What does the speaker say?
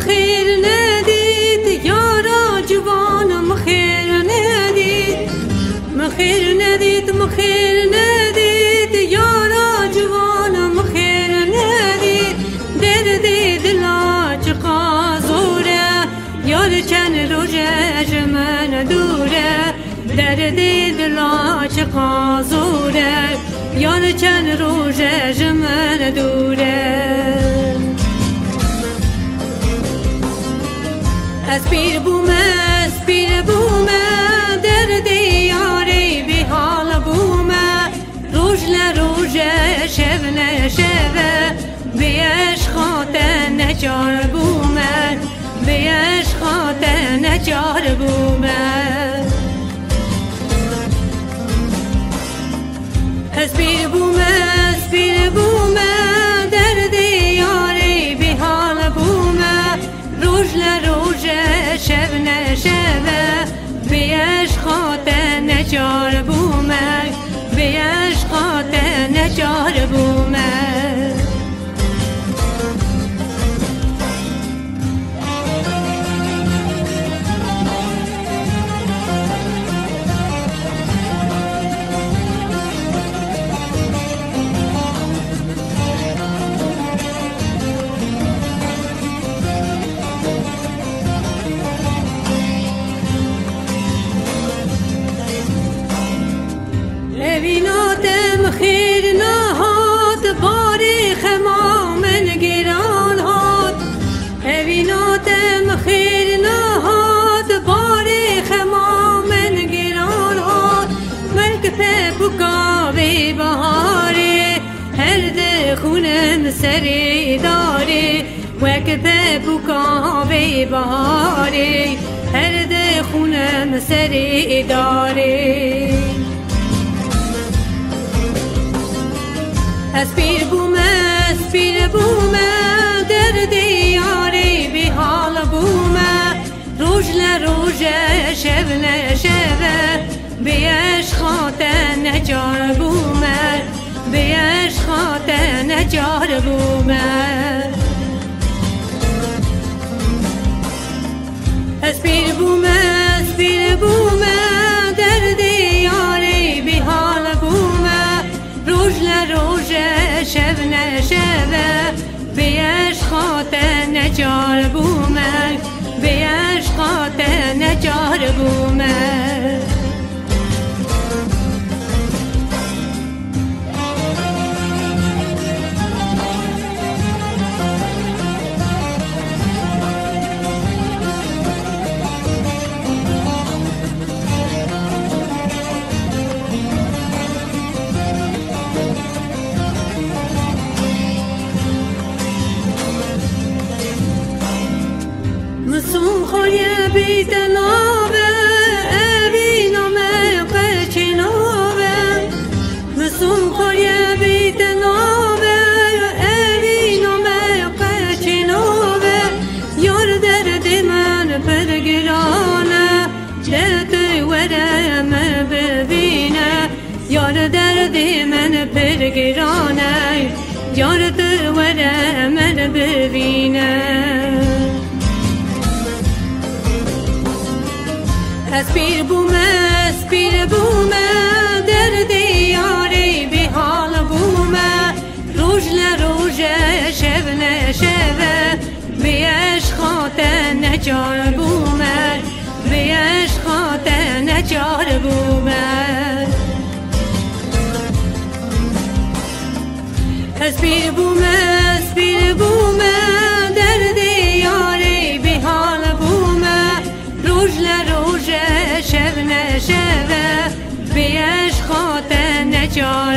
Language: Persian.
مخیر ندید یارا جوان مخیر ندید مخیر ندید مخیر ندید یارا جوان مخیر ندید درد دلا چقا زوره یار چند روزش من دوره درد دلا چقا زوره یار چند روزش من دوره از پیر بومه درد یاری بی حال بومه روز لروزه شب نشبه بیش خاطر نجار بومه بیش خاطر نجار بومه از پیر بومه درد یاری بی حال بومه روز لروزه شب نشبه بیش خاطر نجار بومه بیش خاطر نجار بومه خیر نهاد باری خما من گران هاد اویناتم خیر نهاد باری خما من گران هاد ملک بکاوی بهاری هر ده خونم سری داری وک بکاوی بهاری هر ده خونم سری داری از پیر بومه درد یاری بی حال بومه روز لروزه شب نشبه بیش خاطر نجار بومه بیش خاطر نجار بومه از پیر بومه درد یاری بی حال بومه روز لروزه شب نشبه بیش خاطر نجار بومه بیش خاطر نجار بومه مسون خوی بیت نابه ابی نامه قچی نابه مسون خوی بیت نابه ابی نامه قچی نابه یار درد من پرگرانه درد ورم ببینه یار درد من پرگرانه یار درد ورم ببینه از پیر بومه درد یاری بی حال بومه روز لروزه شب نشبه بیش خاطر نجار بومه بیش خاطر نجار بومه از پیر بومه درد یاری بی حال بومه روز لروزه شب نشبه بیش خاطر نجار